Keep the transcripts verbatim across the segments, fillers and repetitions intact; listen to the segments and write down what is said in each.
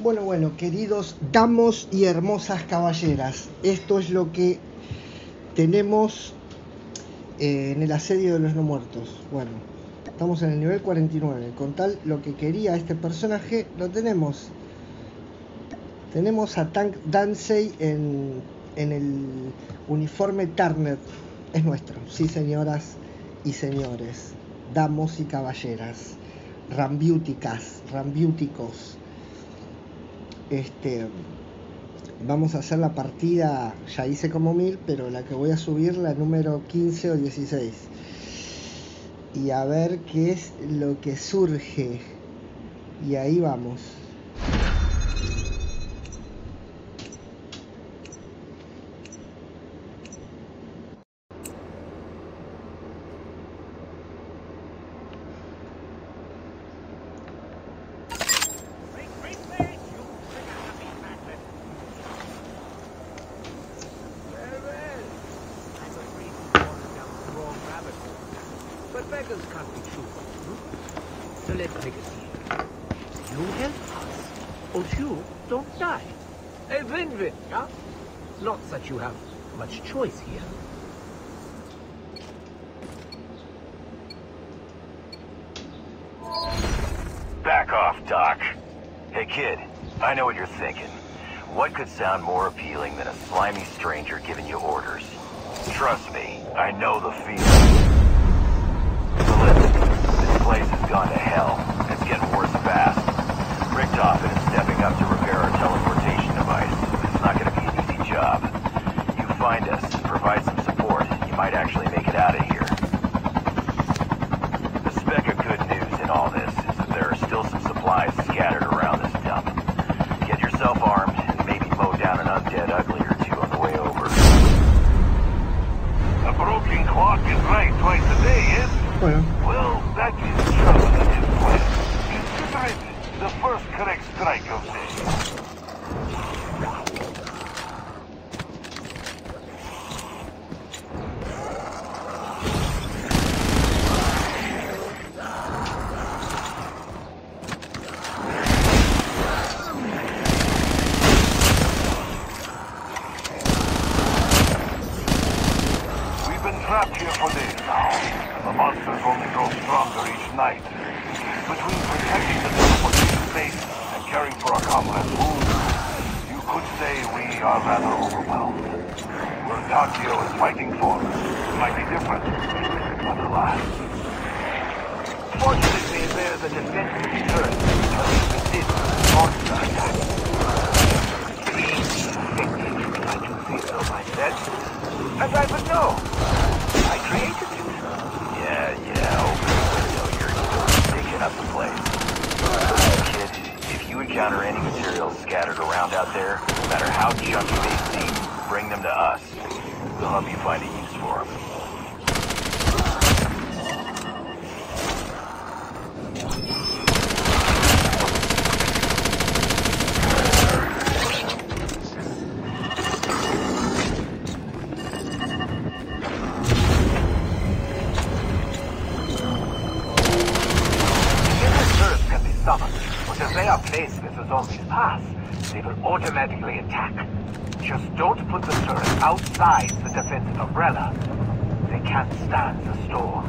Bueno, bueno, queridos damos y hermosas caballeras, esto es lo que tenemos eh, en el asedio de los no muertos. Bueno, estamos en el nivel cuarenta y nueve, con tal lo que quería este personaje lo tenemos. Tenemos a Tank Dansei en, en el uniforme Turner, es nuestro, sí señoras y señores, damos y caballeras, rambiúticas, rambiúticos. Este, vamos a hacer la partida, ya hice como mil, pero la que voy a subir, la número quince o dieciséis. Y a ver qué es lo que surge. Y ahí vamos. Beggars can't be choosers, hmm? So let's take a deal. You help us, or you don't die. A win-win, yeah? Not that you have much choice here. Back off, Doc. Hey, kid, I know what you're thinking. What could sound more appealing than a slimy stranger giving you orders? Trust me, I know the feeling. This place has gone to hell. It's getting worse fast. Richtofen is stepping up to repair our teleportation device. It's not going to be an easy job. You find us, provide some support, you might actually make it out of here. The speck of good news in all this is that there are still some supplies scattered around this dump. Get yourself armed and maybe mow down an undead ugly or two on the way over. A broken clock is right twice a day, yes? Bueno. Well, that is just a new plan. It's precisely the first correct strike of the day. We've been trapped here for days now. The monsters only grow stronger each night. Between protecting the teleportation base and caring for our comrades' wounds, you could say we are rather overwhelmed. Where Takeo is fighting for us, it might be different, but alas. Fortunately, there's a defensive turret that resist monster attacks. Easy, effective, I do feel so myself. And I would know. I created it. Yeah, yeah, okay. So you're still sticking up the place. Kid, if you encounter any materials scattered around out there, no matter how junky they seem, bring them to us. We'll help you find a use for them. But if they are placed with the zombie's path, they will automatically attack. Just don't put the turret outside the defensive umbrella. They can't stand the storm.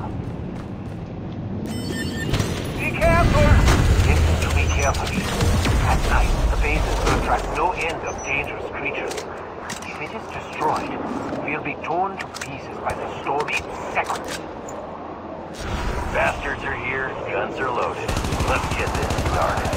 Be careful! Listen to me carefully. At night, the bases will attract no end of dangerous creatures. If it is destroyed, we'll be torn to pieces by the storm in seconds. Bastards are here, guns are loaded. Let's get this started.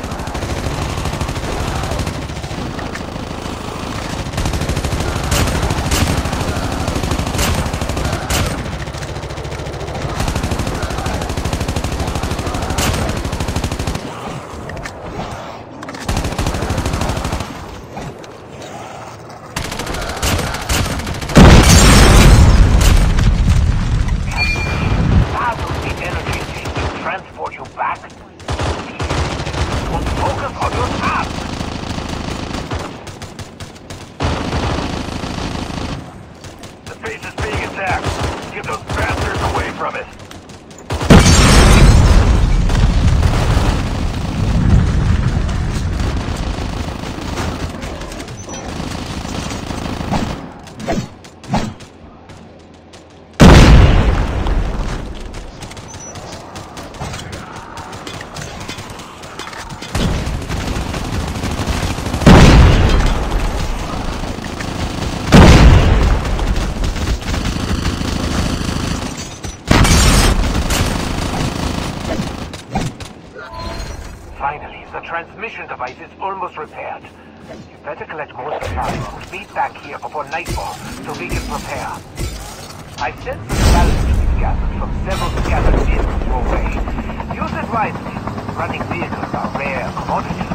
Transport you back. Once communication device is almost repaired. You better collect more supplies and meet back here before nightfall so we can prepare. I sent some balance to these gases from several scattered vehicles your way. Use it wisely. Running vehicles are rare commodities.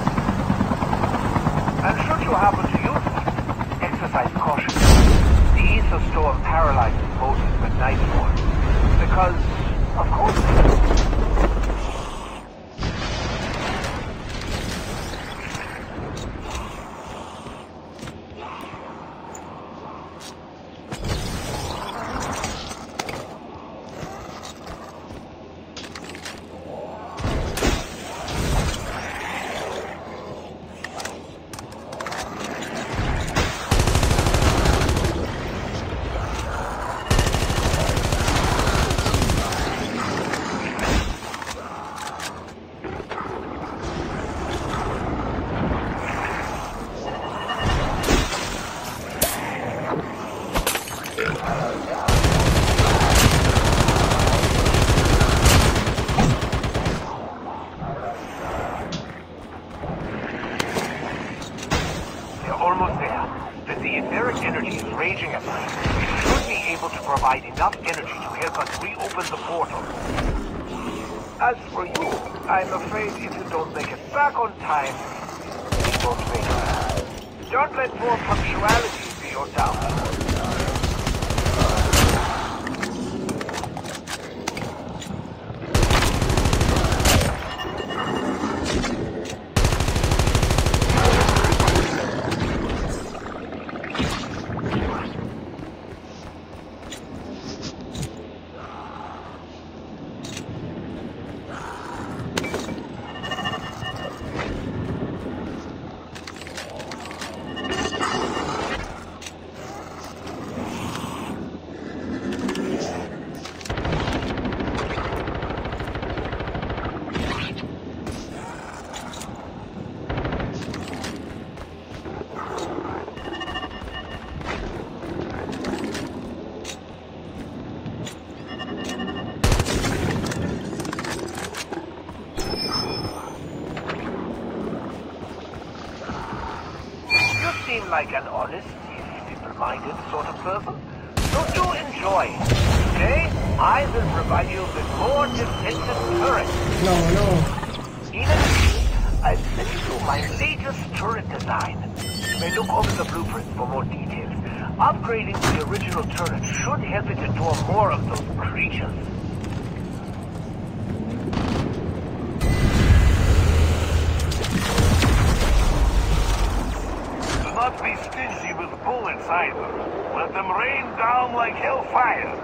And should you happen to use them, exercise caution. The ether storm paralyzes Moses with nightfall. Because, of course, like an honest, simple-minded sort of person. So do enjoy. Today, I will provide you with more defensive turrets. No, no. In addition, I'll send you my latest turret design. You may look over the blueprints for more details. Upgrading the original turret should help it endure more of those creatures. Not be stingy with bullets either. Let them rain down like hellfire.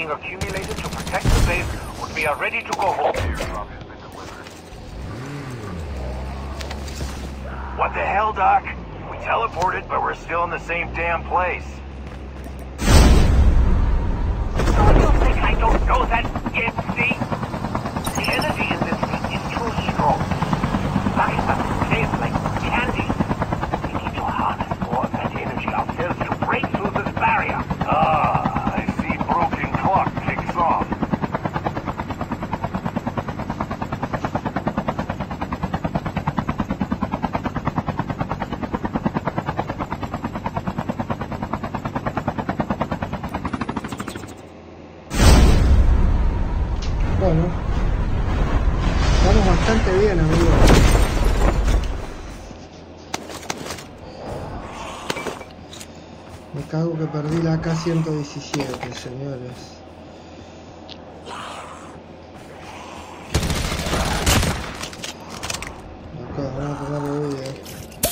being accumulated to protect the base when we are ready to go home. What the hell, Doc? We teleported, but we're still in the same damn place. Oh, you think I don't know that, N C? The energy in this thing is too strong. Life doesn't taste like candy. We need to harness more of that energy ourselves to break through this barrier. Ah, I see broken clock ticks off. Bueno, vamos bastante bien, amigos. Me cago que perdí la A K ciento diecisiete, señores. Acá, vamos a ponerle video.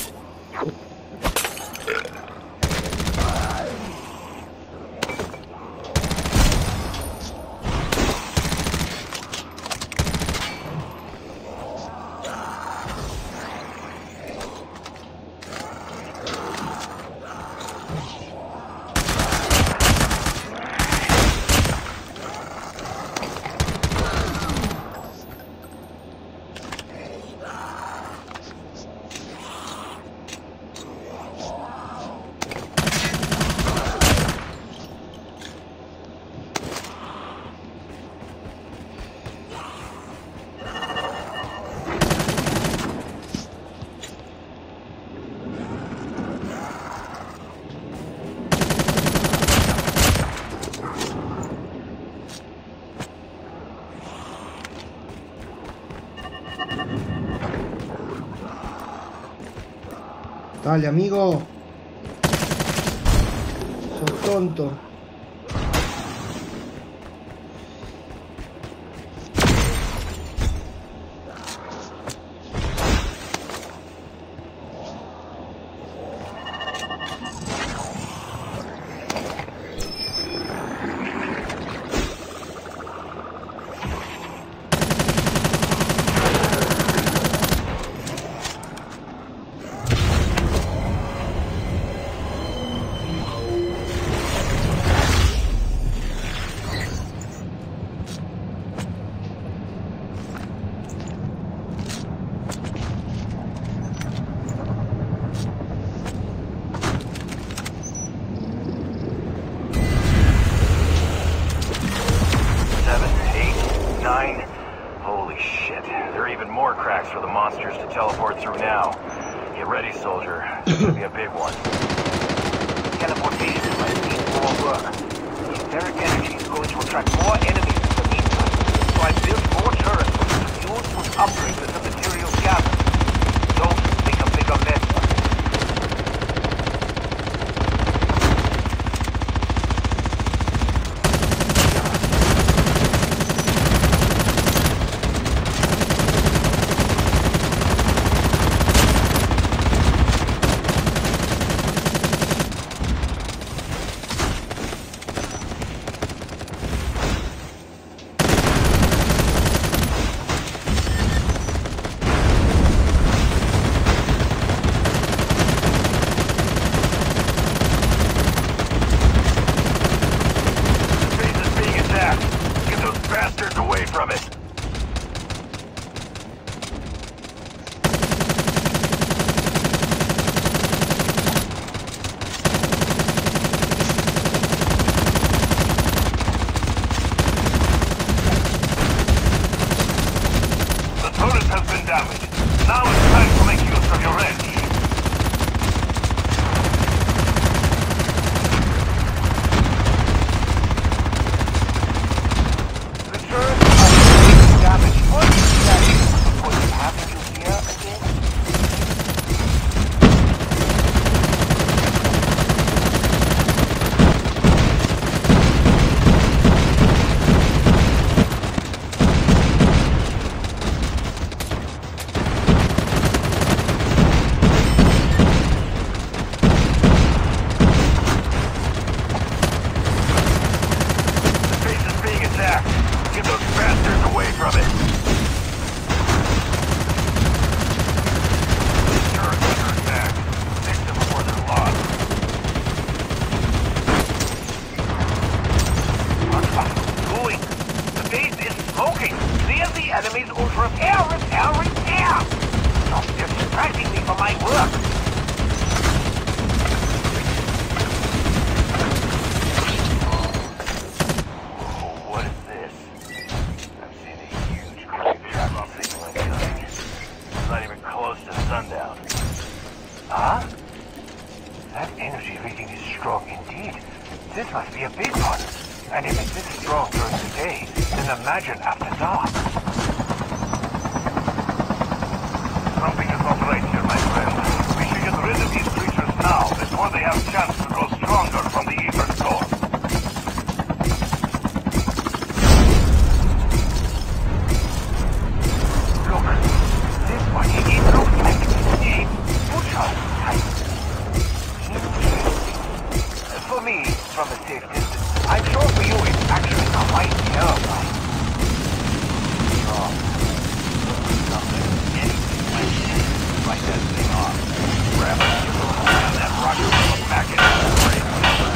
Dale, amigo. Sos tonto. Repair, repair, repair! Stop distracting me from my work! Oh, what is this? I've seen a huge grave traffic signal incoming. It's not even close to sundown. Huh? That energy reading is strong indeed. This must be a big one. And if it's this strong during the day, then imagine after dark. Something is not right here, my friend. We should get rid of these creatures now, before they have a chance to grow stronger from the evil storm. Look, this one, it, it looks like a butcher type. For me, from a safe distance, I'm sure for you it's actually quite terrifying. Oh, something, anything like this. Fight that thing off. Grab it, and that rocket will back in the brain.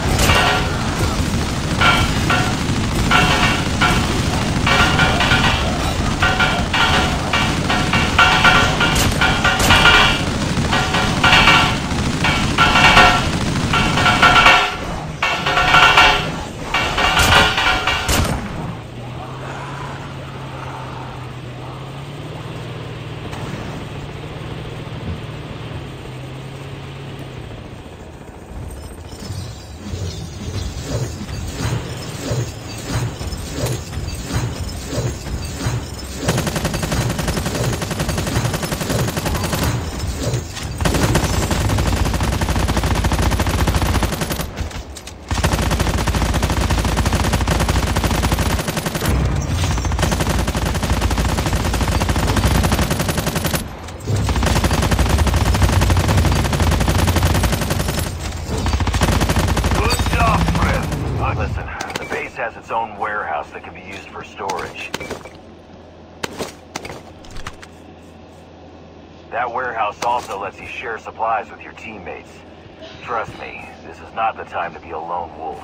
That warehouse also lets you share supplies with your teammates. Trust me, this is not the time to be a lone wolf.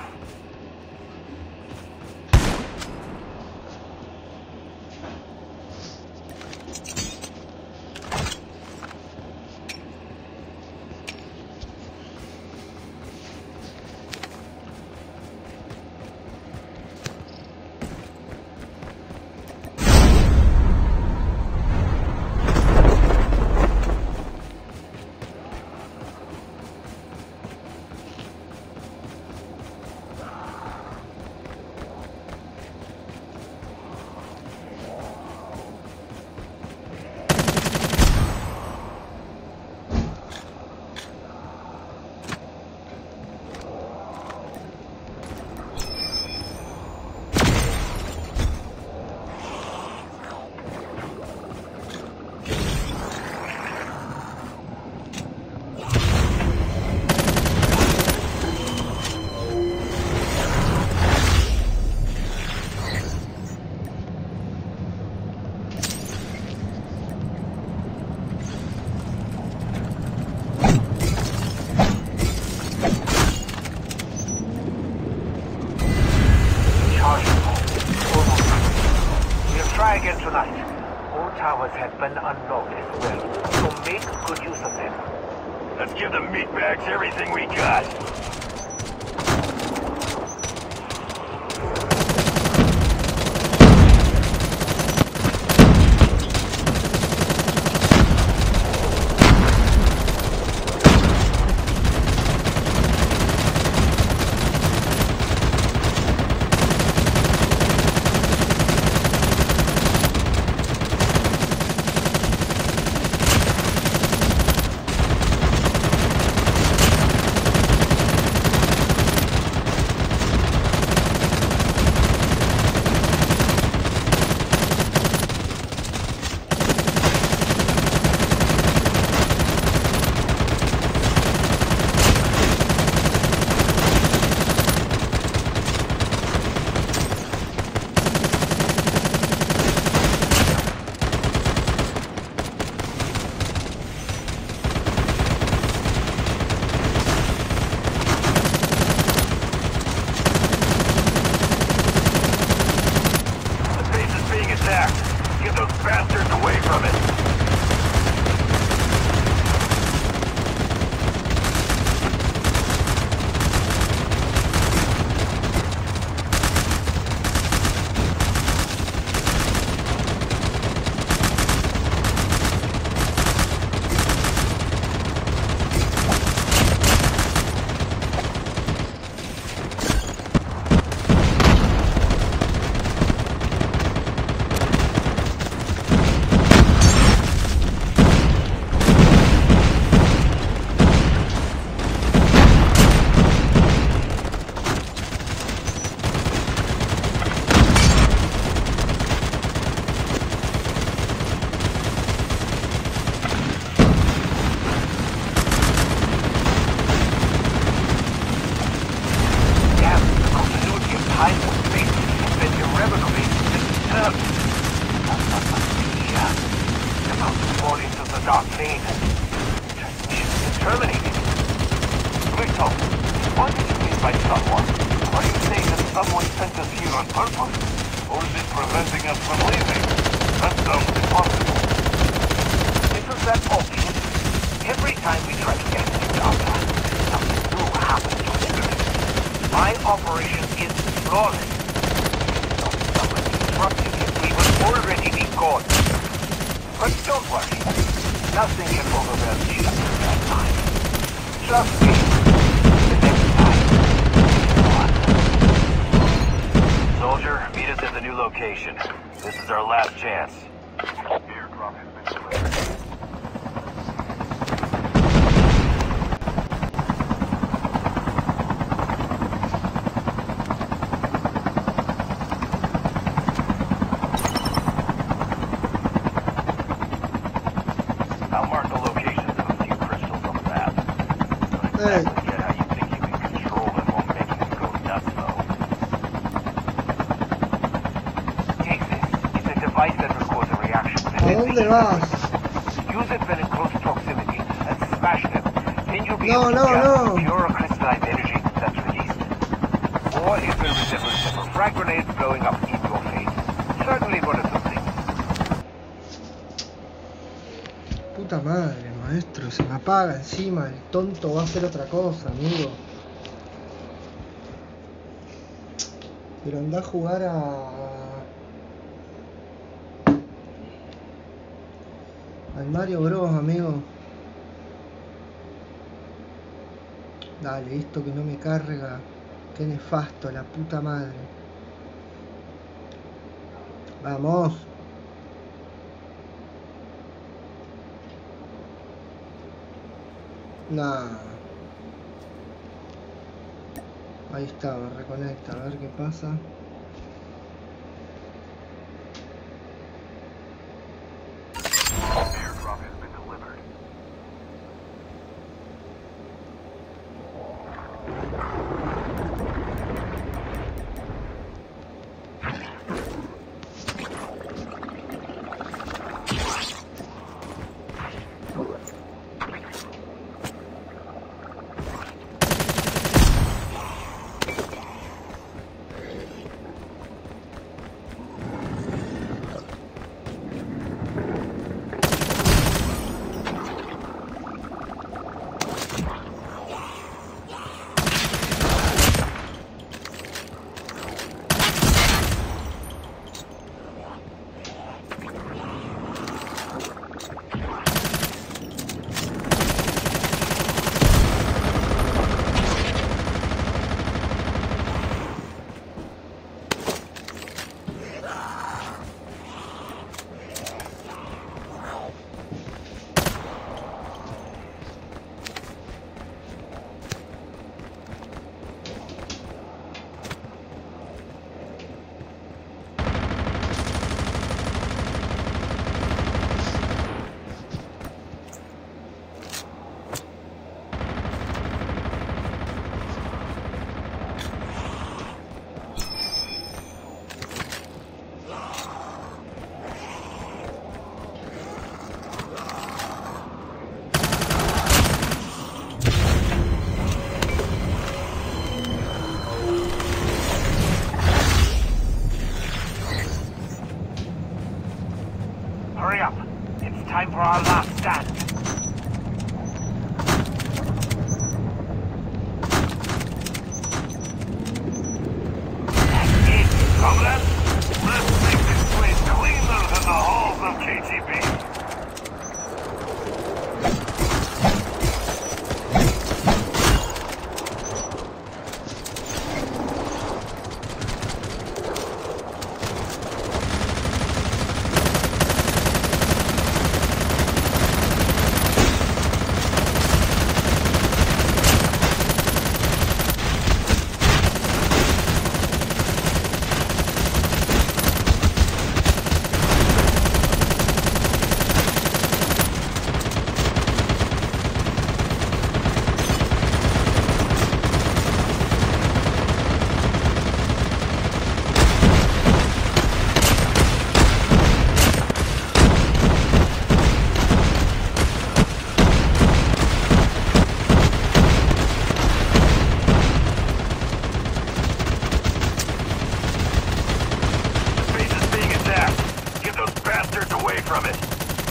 Let's give the meatbags everything we got. About to fall into the dark lane. Transmission is terminated. Victor, what did you mean by someone? Are you saying that someone sent us here on purpose? Or is it preventing us from leaving? That sounds impossible. Isn't that obvious? Every time we try to get into Java, something new happens to hinder it. My operation is flawless. Not someone disrupting it, we will already be gone. But don't worry. Nothing can overwhelm you that time. Trust me. The next time. Soldier, meet us at the new location. This is our last chance. Airdrop has been delivered. I'll mark the locations of a few crystals on the map. Don't Hey. exactly get how you think you can control them while making them go nuts, though. Take this. It's a device that records a reaction with ¿A dónde vas? Use it when in close proximity and smash them. Then you'll be No, able to no, gather no. the pure crystallized energy that's released. Or it will resemble several frag grenades blowing up in your face. Certainly one of those things. Puta madre, maestro, se me apaga encima, el tonto va a hacer otra cosa, amigo. Pero anda a jugar a... al Mario Bros, amigo. Dale, esto que no me carga. Qué nefasto, la puta madre. Vamos. Nah. Ahí está, me reconecta, a ver qué pasa. Airdrop has been delivered. Hurry up. It's time for our last stand. Comrades, let's make this place cleaner than the halls of K G B. from it.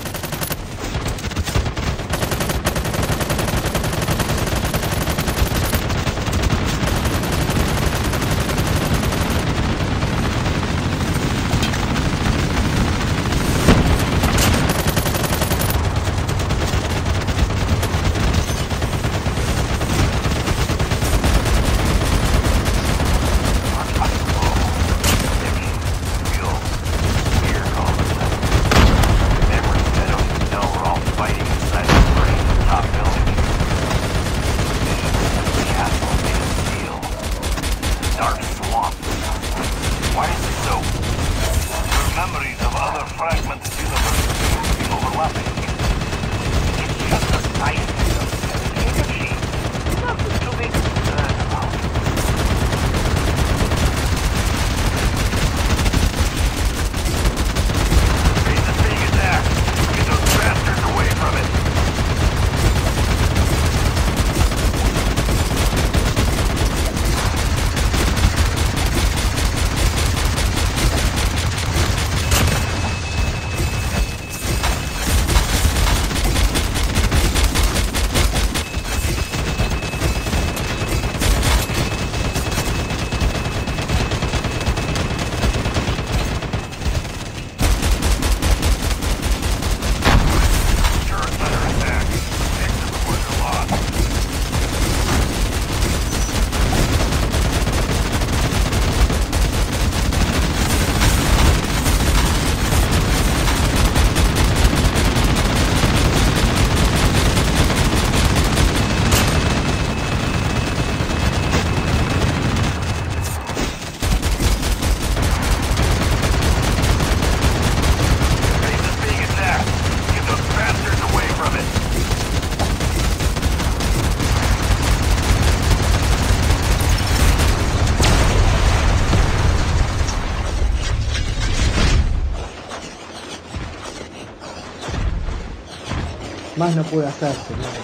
Más no puede hacerse, ¿no?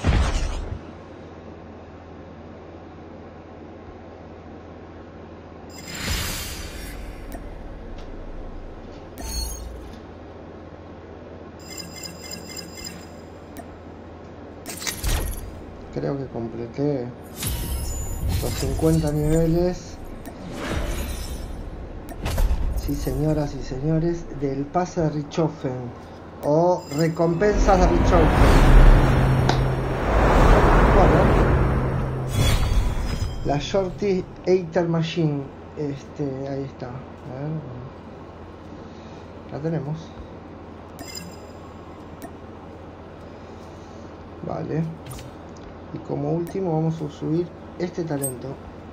Creo que completé los cincuenta niveles. Sí, señoras y señores, del pase de Richthofen o recompensas de Richthofen. Bueno, la Shorty Eater Machine, este, ahí está. A ver, la tenemos. Vale. Y como último vamos a subir este talento.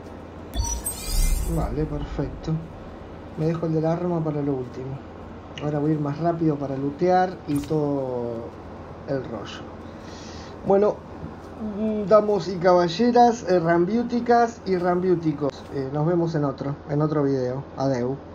Vale, perfecto. Me dejo el del arma para lo último. Ahora voy a ir más rápido para lootear y todo el rollo. Bueno, damos y caballeras, eh, rambiúticas y rambiúticos. Eh, nos vemos en otro, en otro video. Adeu.